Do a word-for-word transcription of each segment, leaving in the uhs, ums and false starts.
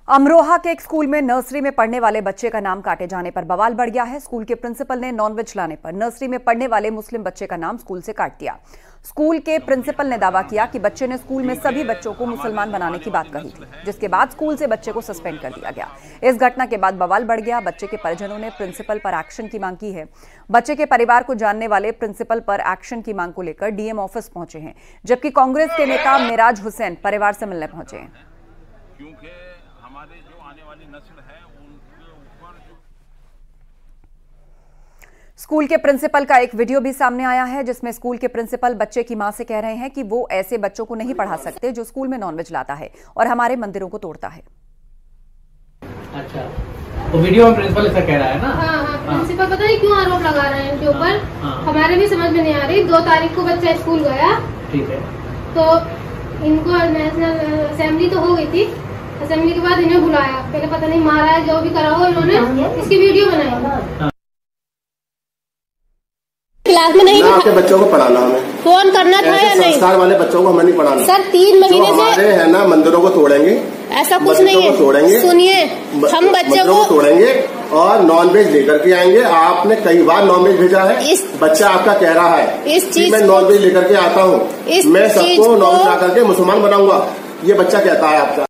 अमरोहा के एक स्कूल में नर्सरी में पढ़ने वाले बच्चे का नाम काटे जाने पर बवाल बढ़ गया है। स्कूल के प्रिंसिपल ने नॉनवेज लाने पर नर्सरी में पढ़ने वाले मुस्लिम बच्चे का नाम स्कूल से काट दिया। स्कूल के प्रिंसिपल ने दावा किया कि बच्चे ने स्कूल में सभी बच्चों को मुसलमान बनाने की बात कही थी, जिसके बाद स्कूल से बच्चे को सस्पेंड कर दिया गया। इस घटना के बाद बवाल बढ़ गया। बच्चे के परिजनों ने प्रिंसिपल पर एक्शन की मांग की है। बच्चे के परिवार को जानने वाले प्रिंसिपल पर एक्शन की मांग को लेकर डीएम ऑफिस पहुंचे हैं, जबकि कांग्रेस के नेता मेराज हुसैन परिवार से मिलने पहुंचे हैं। क्योंकि हमारे जो आने वाली नस्ल है उनके ऊपर जो स्कूल के प्रिंसिपल का एक वीडियो भी सामने आया है, जिसमें स्कूल के प्रिंसिपल बच्चे की मां से कह रहे हैं कि वो ऐसे बच्चों को नहीं पढ़ा सकते जो स्कूल में नॉनवेज लाता है और हमारे मंदिरों को तोड़ता है। अच्छा, तो वीडियो में प्रिंसिपल ऐसा कह रहा है ना? हाँ हाँ, प्रिंसिपल पता नहीं क्यों आरोप लगा रहे हैं इनके ऊपर। हाँ, हमारे भी समझ में नहीं आ रही। दो तारीख को बच्चा स्कूल गया, ठीक है, तो इनको नेशनल असेंबली तो हो गई थी, असेंबली के बाद इन्हें बुलाया, पहले पता नहीं मारा है जो भी करा हो इन्होंने, इसकी वीडियो बनाई। क्लास में नहीं आपके बच्चों को पढ़ाना हमें फोन करना था या नहीं? संस्कार वाले बच्चों को हमें नहीं पढ़ाना सर। तीन महीने से हमारे है ना मंदिरों को तोड़ेंगे, ऐसा कुछ नहीं है। तोड़ेंगे, सुनिए, हम बच्चे को तोड़ेंगे और नॉनवेज लेकर के आएंगे। आपने कई बार नॉनवेज भेजा है, इस बच्चा आपका कह रहा है इस चीज मैं नॉनवेज लेकर के आता हूँ, मैं सबको नॉनवेज ला करके मुसलमान बनाऊंगा, ये बच्चा कहता है आपका।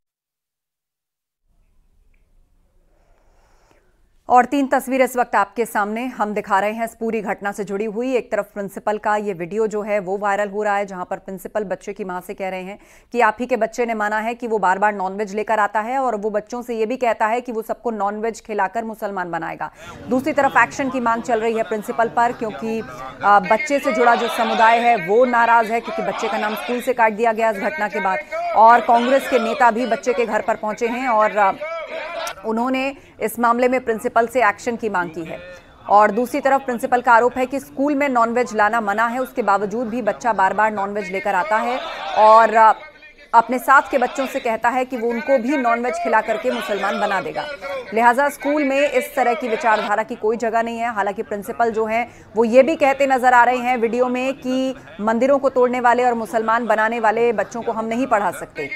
और तीन तस्वीरें इस वक्त आपके सामने हम दिखा रहे हैं इस पूरी घटना से जुड़ी हुई। एक तरफ प्रिंसिपल का ये वीडियो जो है वो वायरल हो रहा है, जहां पर प्रिंसिपल बच्चे की मां से कह रहे हैं कि आप ही के बच्चे ने माना है कि वो बार बार नॉनवेज लेकर आता है और वो बच्चों से ये भी कहता है कि वो सबको नॉनवेज खिलाकर मुसलमान बनाएगा। दूसरी तरफ एक्शन की मांग चल रही है प्रिंसिपल पर, क्योंकि बच्चे से जुड़ा जो समुदाय है वो नाराज है, क्योंकि बच्चे का नाम स्कूल से काट दिया गया इस घटना के बाद। और कांग्रेस के नेता भी बच्चे के घर पर पहुंचे हैं और उन्होंने इस मामले में प्रिंसिपल से एक्शन की मांग की है। और दूसरी तरफ प्रिंसिपल का आरोप है कि स्कूल में नॉनवेज लाना मना है, उसके बावजूद भी बच्चा बार बार नॉनवेज लेकर आता है और अपने साथ के बच्चों से कहता है कि वो उनको भी नॉनवेज खिला करके मुसलमान बना देगा। लिहाजा स्कूल में इस तरह की विचारधारा की कोई जगह नहीं है। हालांकि प्रिंसिपल जो है वो ये भी कहते नजर आ रहे हैं वीडियो में कि मंदिरों को तोड़ने वाले और मुसलमान बनाने वाले बच्चों को हम नहीं पढ़ा सकते।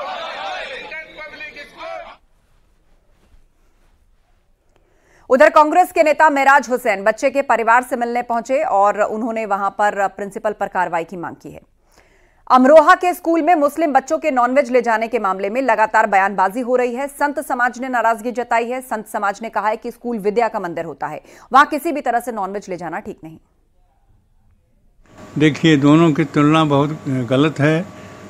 उधर कांग्रेस के नेता मेराज हुसैन बच्चे के परिवार से मिलने पहुंचे और उन्होंने वहां पर प्रिंसिपल पर कार्रवाई की मांग की है। अमरोहा के स्कूल में मुस्लिम बच्चों के नॉनवेज ले जाने के मामले में लगातार बयानबाजी हो रही है। संत समाज ने नाराजगी जताई है। संत समाज ने कहा है कि स्कूल विद्या का मंदिर होता है, वहां किसी भी तरह से नॉनवेज ले जाना ठीक नहीं। देखिए, दोनों की तुलना बहुत गलत है।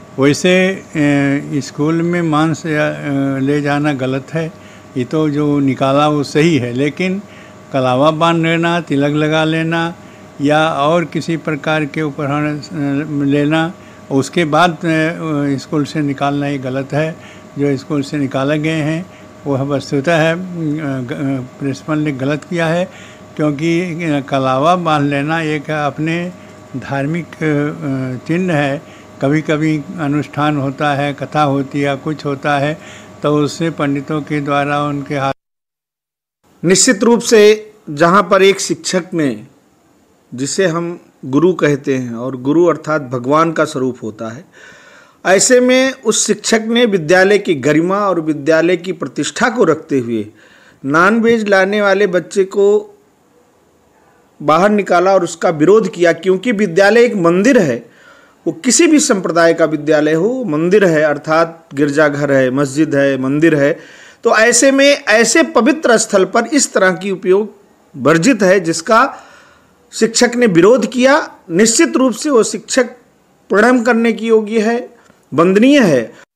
वैसे स्कूल में मांस ले जाना गलत है, ये तो जो निकाला वो सही है, लेकिन कलावा बांध लेना, तिलक लगा लेना या और किसी प्रकार के उपकरण लेना, उसके बाद स्कूल से निकालना ये गलत है। जो स्कूल से निकाले गए हैं वह वस्तुतः है प्रिंसिपल ने गलत किया है, क्योंकि कलावा बांध लेना एक अपने धार्मिक चिन्ह है। कभी कभी अनुष्ठान होता है, कथा होती है, कुछ होता है, तो उससे पंडितों के द्वारा उनके हाथ। निश्चित रूप से जहाँ पर एक शिक्षक ने, जिसे हम गुरु कहते हैं और गुरु अर्थात भगवान का स्वरूप होता है, ऐसे में उस शिक्षक ने विद्यालय की गरिमा और विद्यालय की प्रतिष्ठा को रखते हुए नॉनवेज लाने वाले बच्चे को बाहर निकाला और उसका विरोध किया। क्योंकि विद्यालय एक मंदिर है, वो किसी भी संप्रदाय का विद्यालय हो, मंदिर है, अर्थात गिरजाघर है, मस्जिद है, मंदिर है, तो ऐसे में ऐसे पवित्र स्थल पर इस तरह की उपयोग वर्जित है, जिसका शिक्षक ने विरोध किया। निश्चित रूप से वो शिक्षक प्रणाम करने की योग्य है, वंदनीय है।